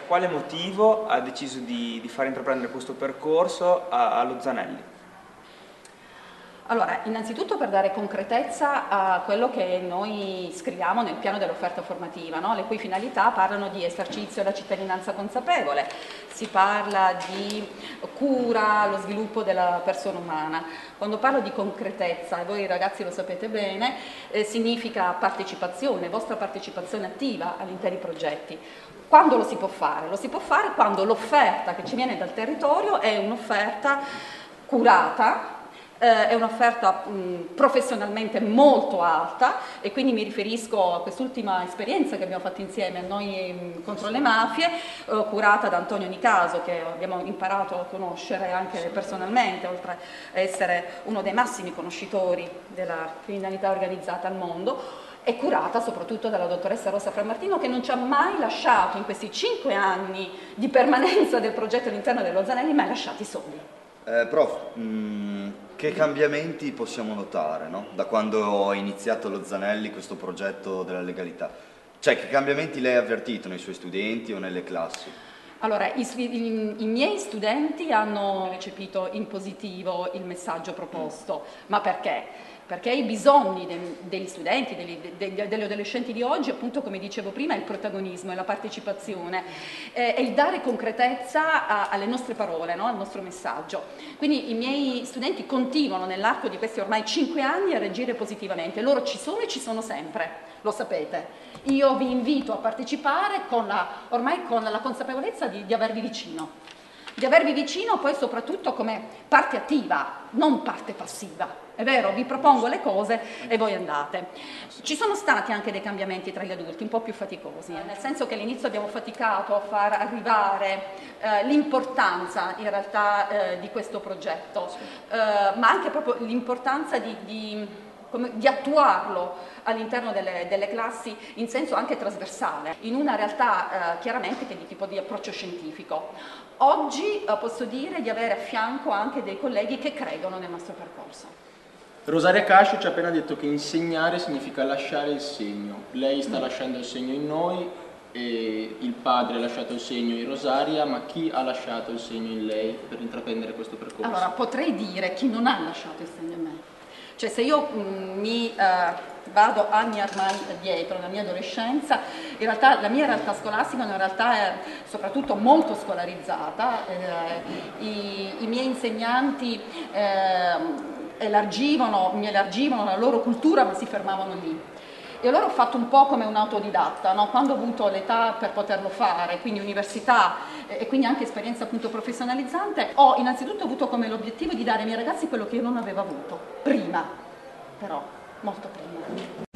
quale motivo ha deciso di far intraprendere questo percorso allo Zanelli? Allora, innanzitutto per dare concretezza a quello che noi scriviamo nel piano dell'offerta formativa, no? Le cui finalità parlano di esercizio della cittadinanza consapevole, si parla di cura, lo sviluppo della persona umana. Quando parlo di concretezza, e voi ragazzi lo sapete bene, significa partecipazione, vostra partecipazione attiva agli interi progetti. Quando lo si può fare? Lo si può fare quando l'offerta che ci viene dal territorio è un'offerta curata, è un'offerta professionalmente molto alta, e quindi mi riferisco a quest'ultima esperienza che abbiamo fatto insieme, Noi contro le mafie, curata da Antonio Nicaso, che abbiamo imparato a conoscere anche personalmente, oltre a essere uno dei massimi conoscitori della criminalità organizzata al mondo, e curata soprattutto dalla dottoressa Rosa Frammartino, che non ci ha mai lasciato in questi 5 anni di permanenza del progetto all'interno dello Zanelli, mai lasciati soli. Prof, che cambiamenti possiamo notare, no? Da quando è iniziato lo Zanelli questo progetto della legalità? Cioè, che cambiamenti lei ha avvertito nei suoi studenti o nelle classi? Allora, i miei studenti hanno recepito in positivo il messaggio proposto, ma perché? Perché i bisogni degli studenti, degli adolescenti di oggi, appunto come dicevo prima, è il protagonismo, è la partecipazione, è il dare concretezza alle nostre parole, no? Al nostro messaggio. Quindi i miei studenti continuano nell'arco di questi ormai 5 anni a reagire positivamente, loro ci sono e ci sono sempre, lo sapete. Io vi invito a partecipare ormai con la consapevolezza di avervi vicino. Di avervi vicino poi soprattutto come parte attiva, non parte passiva. È vero, vi propongo le cose e voi andate. Ci sono stati anche dei cambiamenti tra gli adulti, un po' più faticosi, nel senso che all'inizio abbiamo faticato a far arrivare l'importanza in realtà di questo progetto, ma anche proprio l'importanza di attuarlo all'interno delle classi in senso anche trasversale, in una realtà chiaramente che è di tipo di approccio scientifico. Oggi posso dire di avere a fianco anche dei colleghi che credono nel nostro percorso. Rosaria Cascio ci ha appena detto che insegnare significa lasciare il segno. Lei sta lasciando il segno in noi, e il padre ha lasciato il segno in Rosaria, ma chi ha lasciato il segno in lei per intraprendere questo percorso? Allora, potrei dire chi non ha lasciato il segno in me. Cioè, se io mi vado anni ormai dietro, nella mia adolescenza, in realtà la mia realtà scolastica è una realtà soprattutto molto scolarizzata, i miei insegnanti mi elargivano la loro cultura, ma si fermavano lì. E allora ho fatto un po' come un autodidatta, no? Quando ho avuto l'età per poterlo fare, quindi università e quindi anche esperienza appunto professionalizzante, ho innanzitutto avuto come l'obiettivo di dare ai miei ragazzi quello che io non avevo avuto, prima, però, molto prima.